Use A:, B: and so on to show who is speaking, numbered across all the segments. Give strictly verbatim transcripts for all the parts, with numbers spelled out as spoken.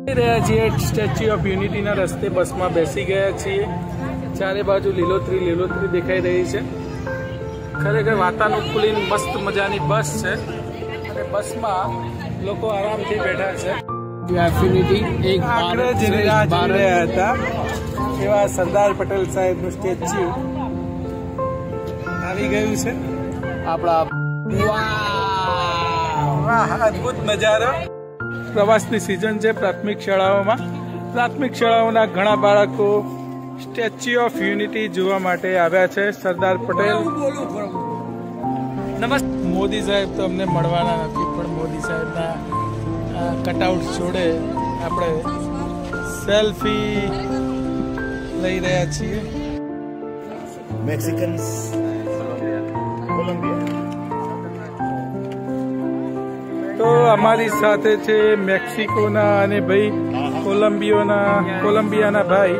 A: રહ્યા છીએ statue of યુનિટીના રસ્તે બસમાં બેસી ગયા છીએ. ચારે બાજુ લીલોતરી લીલોતરી દેખાઈ રહી છે. ખરેખર વાતાનુકૂલિત મસ્ત મજાની બસ છે અને બસમાં લોકો આરામથી બેઠા છે. યુનિટી એક આખરે જઈને રાહ જોઈ રહ્યા હતા એવા સરદાર પટેલ સાહેબનું સ્ટેચ્યુ આવી ગયું છે. આપણા વાહ અદભુત નજારો. પ્રવાસની સિઝન છે પ્રાથમિક શાળાઓમાં. પ્રાથમિક શાળાઓના ઘણા બાળકો સ્ટેચ્યુ ઓફ યુનિટી જોવા માટે આવ્યા છે. સરદાર પટેલ નમસ્તે. મોદી સાહેબ તો અમને મળવાના નથી, પણ મોદી સાહેબના કટઆઉટ જોડે આપણે સેલ્ફી લઈ રહ્યા છીએ.
B: Mexicans Colombia.
A: તો અમારી સાથે છે મેક્સિકોના અને ભાઈ કોલંબિયાના કોલંબિયાના ભાઈ.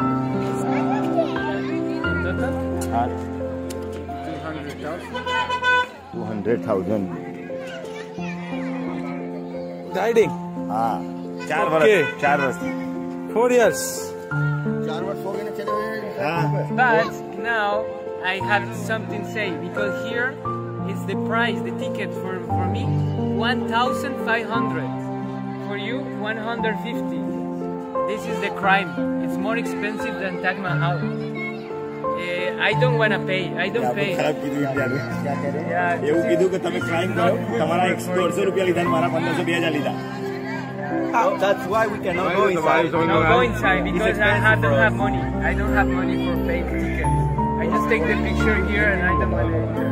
B: Two hundred thousand
A: riding.
B: હા, ચાર વર્ષ ચાર વર્ષ
A: four years.
C: But now I have something to say, because here is the price, the ticket for, for me, one thousand five hundred. For you, one hundred fifty. This is the crime. It's more expensive than Taj Mahal. Uh, I don't want to pay. I don't pay.
B: ખરાબ કીધું ઇન્ડિયાનું. એવું કીધું કે તમે crime કરો, તમારા દોઢસો રૂપિયા લીધા, મારા પંદરસો બે હજાર લીધા. That's why we cannot go inside.
C: No, go inside because I have, don't have money. I don't have money for paying tickets. I just take the picture here and I don't want to.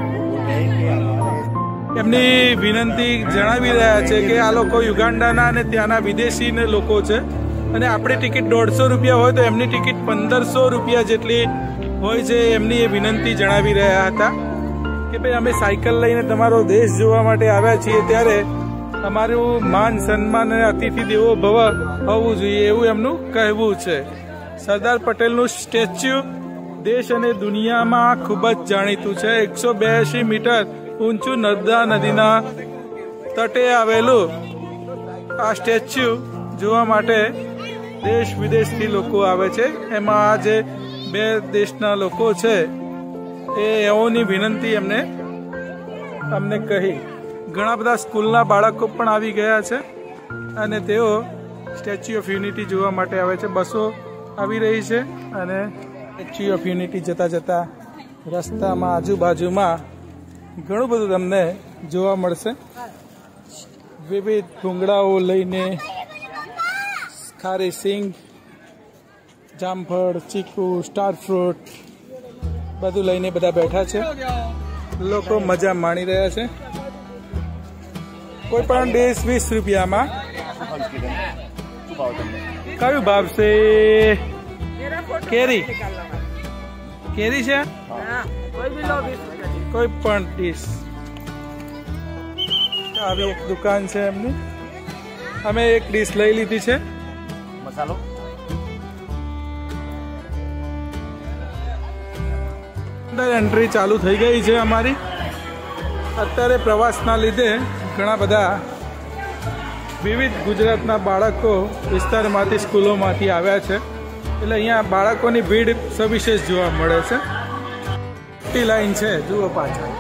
A: એમની વિનંતી જણાવી રહ્યા છે કે આ લોકો યુગાન્ડાના અને ત્યાંના વિદેશી લોકો છે અને આપણી ટિકિટ દોઢસો રૂપિયા હોય તો એમની ટિકિટ પંદરસો રૂપિયા જેટલી હોય છે. એમની એ વિનંતી જણાવી રહ્યા હતા કે ભાઈ અમે સાયકલ લઈને તમારો દેશ જોવા માટે આવ્યા છીએ, ત્યારે અમારું માન સન્માન અને અતિથિ દેવો ભવ હોવું જોઈએ એવું એમનું કહેવું છે. સરદાર પટેલનું સ્ટેચ્યુ દેશ અને દુનિયામાં ખૂબ જ જાણીતું છે. એકસો બ્યાસી મીટર ઊંચું નર્મદા નદીના તટે આવેલું આ સ્ટેચ્યુ જોવા માટે દેશ વિદેશથી લોકો આવે છે. એમાં આ જે બે દેશના લોકો છે એ એઓની વિનંતી એમને અમને કહી. ઘણા બધા સ્કૂલના બાળકો પણ આવી ગયા છે અને તેઓ સ્ટેચ્યુ ઓફ યુનિટી જોવા માટે આવે છે. બસો આવી રહી છે અને સ્ટેચ્યુ ઓફ યુનિટી જતા જતા રસ્તામાં આજુબાજુમાં ઘણું બધું તમને જોવા મળશે. વિવિધ ભૂંગળાઓ લઈને ખારી સિંગ, જામફળ, ચીકુ, સ્ટાર ફ્રૂટ બધું લઈને બધા બેઠા છે. લોકો મજા માણી રહ્યા છે. કોઈ પણ ડીશ વીસ રૂપિયામાં. કયું ભાવ છે? કેરી કેરી છે. કોઈ પણ ડીશ. આવી એક દુકાન છે એમની. અમે એક ડીશ લઈ લીધી છે.
B: મસાલો
A: એન્ટ્રી ચાલુ થઈ ગઈ છે અમારી. અત્યારે પ્રવાસના લીધે ઘણા બધા વિવિધ ગુજરાતના બાળકો વિસ્તારમાંથી સ્કૂલોમાંથી આવ્યા છે, એટલે અહીંયા બાળકોની ભીડ સવિશેષ જોવા મળે છે. મોટી લાઈન છે જુઓ પાછળ.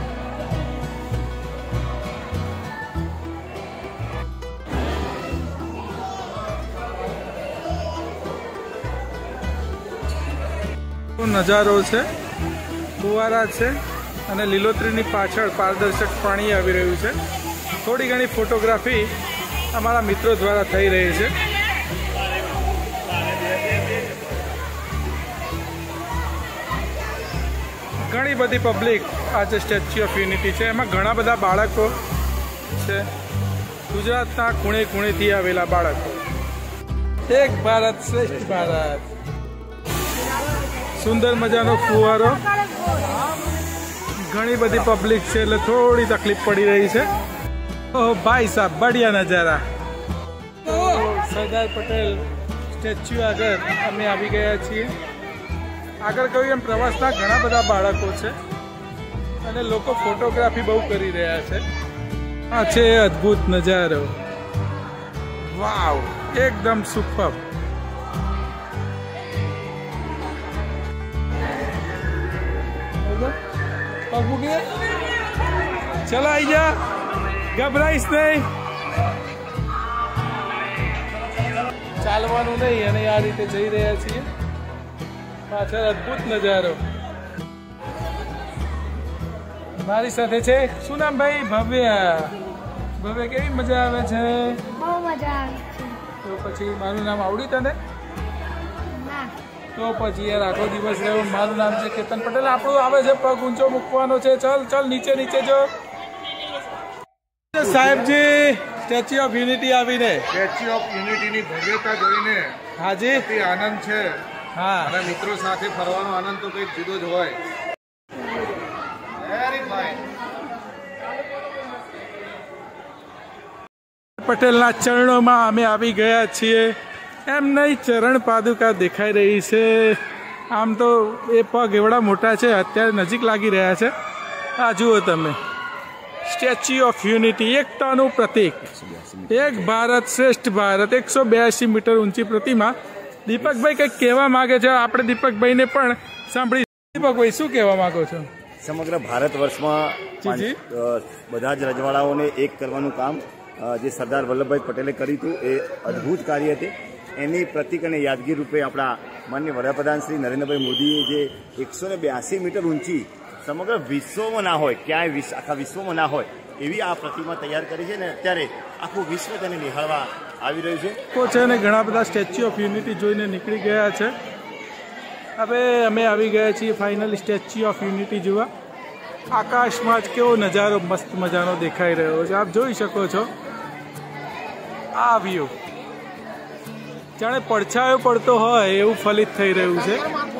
A: નજારો છે, ફુવારા છે અને લીલોતરીની પાછળ પારદર્શક પાણી આવી રહ્યું છે. થોડી ઘણી ફોટોગ્રાફી અમારા મિત્રો દ્વારા થઈ રહી છે. ઘણી બધી પબ્લિક આજે સ્ટેચ્યુ ઓફ યુનિટી છે. એમાં ઘણા બધા બાળકો છે, ગુજરાતના ખૂણે ખૂણેથી આવેલા બાળકો. એક ભારત શ્રેષ્ઠ ભારત. સુંદર મજાનો ફુવારો. ઘણી બધી પબ્લિક છે એટલે થોડી તકલીફ પડી રહી છે. ઓહ ભાઈ સાહેબ, બઢિયા નજારા. સરદાર પટેલ સ્ટેચ્યુ આગળ અમે આવી ગયા છીએ. આગળ કહ્યું એમ પ્રવાસના ઘણા બધા બાળકો છે અને લોકો ફોટોગ્રાફી બહુ કરી રહ્યા છે. આ છે અદ્ભુત નજારો. વાવ, એકદમ સુપર. ચલો આઈ જા, ગભરાઈશ નહીં. ચાલવાનું નહીં અને આ રીતે જઈ રહ્યા છીએ. પાછળ અદ્ભુત નજારો. મારી સાથે છે શું નામ ભાઈ? ભવ્ય. ભવ્ય કેવી મજા આવે છે?
D: બહુ મજા આવે છે.
A: તો પછી મારું નામ આવડી તને?
D: ના.
A: તો પછી યાર આખો દિવસ રહ્યો. મારું નામ છે કેતન પટેલ. આપણું આવે છે પગ ઊંચો મૂકવાનો છે. ચાલ ચાલ નીચે નીચે જો. સાહેબજી સ્ટેચ્યુ ઓફ યુનિટી આવીને
E: સ્ટેચ્યુ ઓફ યુનિટીની ભવ્યતા જોઈને
A: હાજી
E: અતિ આનંદ છે.
A: હા
E: અને મિત્રો સાથે ફરવાનો આનંદ તો કંઈક જુદો જ હોય. Very fine.
A: પટેલના ચરણોમાં અમે આવી ગયા છીએ. એમની ચરણ પાદુકા દેખાઈ રહી છે. આમ તો એ પગ એવડા મોટા છે, અત્યારે નજીક લાગી રહ્યા છે. આ જુઓ તમે, સ્ટેચ્યુ ઓફ યુનિટી, એકતાનું પ્રતીક. એક ભારત શ્રેષ્ઠ ભારત, એકસો બ્યાસી મીટર ઊંચી પ્રતિમા. દીપકભાઈ કંઈક કહેવા માંગે છે, આપણે દીપકભાઈને પણ સાંભળી. દીપકભાઈ શું કહેવા માંગો છો?
B: સમગ્ર ભારત વર્ષમાં
A: જી, જી.
B: બધા જ રજવાડાઓને એક કરવાનું કામ જે સરદાર વલ્લભભાઈ પટેલે કર્યું હતું એ અદ્ભુત કાર્ય હતી. એની પ્રતિક અને યાદગીર રૂપે આપણા માનનીય વડાપ્રધાન શ્રી નરેન્દ્રભાઈ મોદીએ જે એકસો ને બ્યાસી મીટર ઊંચી સમગ્ર વિશ્વમાં ના હોય, ક્યાંય વિશ્વ આખા વિશ્વમાં ના હોય એવી આ પ્રતિમા તૈયાર કરી છે ને અત્યારે આખું વિશ્વ તેને નિહાળવા આવી રહ્યું છે.
A: લોકો છે ને ઘણા બધા સ્ટેચ્યુ ઓફ યુનિટી જોઈને નીકળી ગયા છે. હવે અમે આવી ગયા છીએ ફાઇનલી સ્ટેચ્યુ ઓફ યુનિટી જોવા. આકાશમાં જ કેવો નજારો મસ્ત મજાનો દેખાઈ રહ્યો છે. આપ જોઈ શકો છો આ વ્યૂ. જાણે પડછાયો પડતો હોય એવું ફલિત થઈ રહ્યું છે.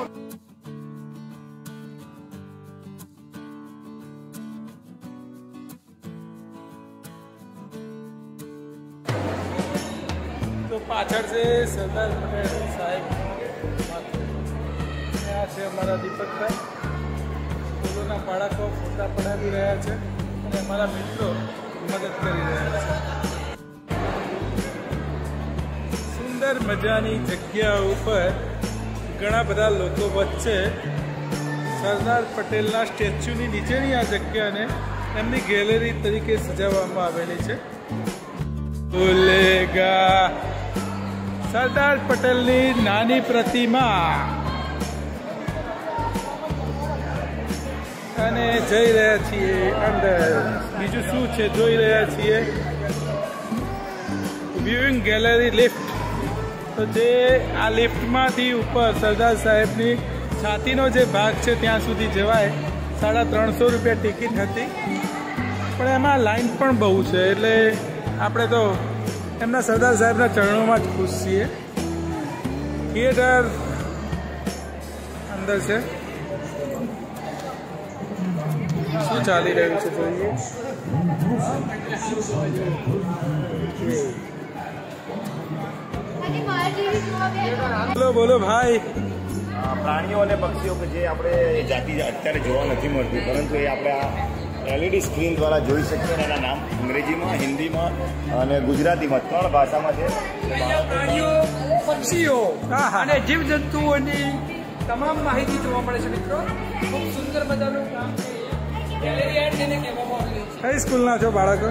A: તો પાછળ છે સરદાર પટેલ સાહેબ. આ છે અમારા દીપકભાઈ. સ્કૂલોના બાળકો ફોટા પડાવી રહ્યા છે અને અમારા મિત્રો મદદ કરી રહ્યા છે. સુંદર મજાની જગ્યા ઉપર ઘણા બધા લોકો વચ્ચે સરદાર પટેલના સ્ટેચ્યુની નીચેની આ જગ્યાને એમની ગેલેરી તરીકે સજાવવામાં આવેલી છે. ભૂલેગા સરદાર પટેલની નાની પ્રતિમા. અને જઈ રહ્યા છીએ અંદર. બીજું શું છે જોઈ રહ્યા છીએ. Viewing gallery lift. તો જે આ લિફ્ટમાંથી ઉપર સરદાર સાહેબની છાતીનો જે ભાગ છે ત્યાં સુધી જવાય. સાડા ત્રણસો રૂપિયા ટિકિટ હતી, પણ એમાં લાઈન પણ બહુ છે. એટલે આપણે તો એમના સરદાર સાહેબના ચરણોમાં જ ખુશ છીએ. થિયેટર અંદર છે. શું ચાલી રહ્યું છે જોઈએ. બોલો બોલો ભાઈ.
B: પ્રાણીઓ અને પક્ષીઓ કે જે આપણે જાતિ અત્યારે જોવા નથી મળતી, પરંતુ એ આપણે આ એલઈડી સ્ક્રીન દ્વારા જોઈ શકીએ. અને એના નામ અંગ્રેજીમાં, હિન્દીમાં અને ગુજરાતીમાં ત્રણ ભાષામાં છે.
F: પ્રાણીઓ, પક્ષીઓ અને જીવજંતુઓની તમામ માહિતી જોવા મળે છે. મિત્રો ખૂબ સુંદર મજાનું કામ છે. ગેલેરી એડ જેને કહેવામાં આવે છે.
A: કઈ સ્કૂલના છો બાળકો?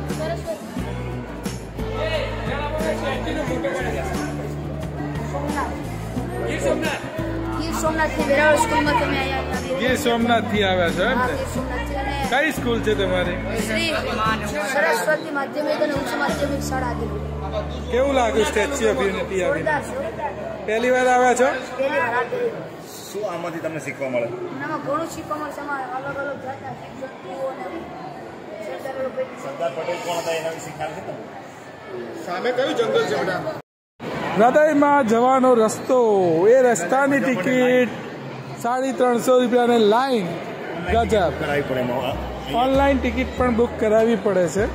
F: ગીર સોમનાથ.
D: ગીર સોમનાથની વેરાવળ સ્કૂલમાં તમે અહીંયા
A: ગીર સોમનાથથી આવ્યા છો એમ ને?
D: ગીર સોમનાથથી અને
A: કઈ સ્કૂલ છે તમારી?
D: શ્રી સરસ્વતી માધ્યમિક અને ઉચ્ચ માધ્યમિક શાળા હતી.
A: કેવું લાગ્યું સ્ટેચ્યુ ઓફ યુનિટી આવીને?
D: જોરદાર છે.
A: પહેલી વાર આવ્યા છો?
D: પહેલી વાર આ પહેલી વાર.
B: શું આમાંથી તમને શીખવા મળે?
D: આમાં ઘણું શીખવા મળશે. એમાં અલગ અલગ જાતના જીવજંતુઓ અને સરદાર વલ્લભભાઈ
B: સરદાર પટેલ કોણ હતા એના વિશે ખ્યાલ છે તમને?
E: સામે કયું જંગલ છે બેટા?
A: હૃદયમાં જવાનો રસ્તો. એ રસ્તાની ટિકિટ સાડી ત્રણસો રૂપિયાને લાઈન. ગજબ.
B: કરાવી પડે એમાં.
A: ઓનલાઈન ટિકિટ પણ બુક કરાવવી પડે છે.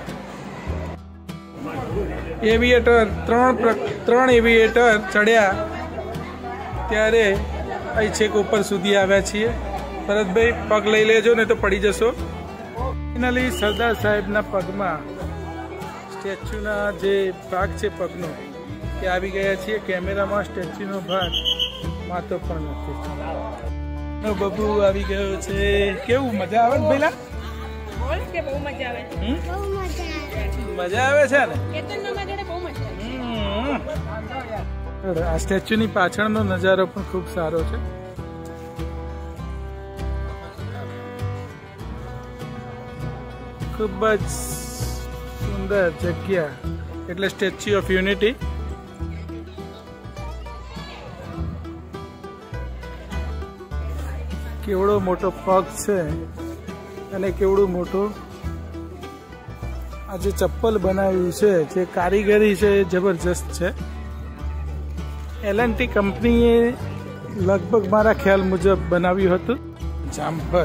A: એવિએટર ત્રણ પ્ર- ત્રણ એવિએટર ચડ્યા ત્યારે અહીં છેક ઉપર સુધી આવ્યા છીએ. ભરતભાઈ પગ લઈ લેજો ને તો પડી જશો. ફાઇનલી સરદાર સાહેબના પગમાં સ્ટેચ્યુના જે ભાગ છે પગનો કે આવી ગયા છીએ કેમેરામાં સ્ટેચ્યુનો ભાગ માતો પણ નથી. બબુ આવી ગયો છે. કેવું મજા આવે ને પેલા?
G: બોલ કે બહુ મજા આવે.
A: હમ?
D: બહુ મજા આવે.
A: મજા આવે છે ને?
G: કેતન મામા જોડે બહુ મજા આવે.
A: હમ. આ સ્ટેચ્યુની પાછળનો નજારો પણ ખૂબ સારો છે. ખૂબ જ સુંદર જગ્યા એટલે સ્ટેચ્યુ ઓફ યુનિટી. કેવડો મોટો પગ છે અને કેવડું મોટું આ જે ચપ્પલ બનાવ્યું છે, જે કારીગરી છે એ જબરજસ્ત છે. એલ એન્ડ ટી કંપનીએ લગભગ મારા ખ્યાલ મુજબ બનાવ્યું હતું. જામફર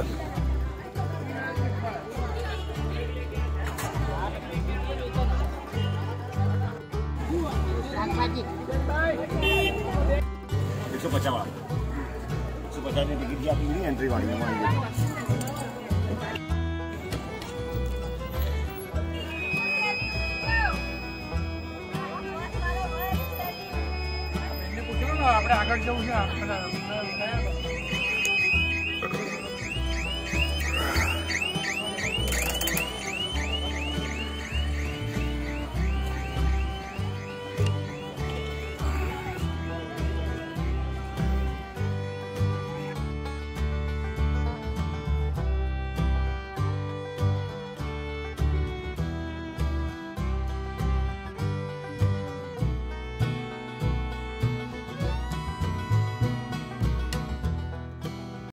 B: એકસો પચાસ વાળા એકસો પચાસની ટિકિટ જે આપી એન્ટ્રી વાળી અમારી.
F: આપણે આગળ જવું છે.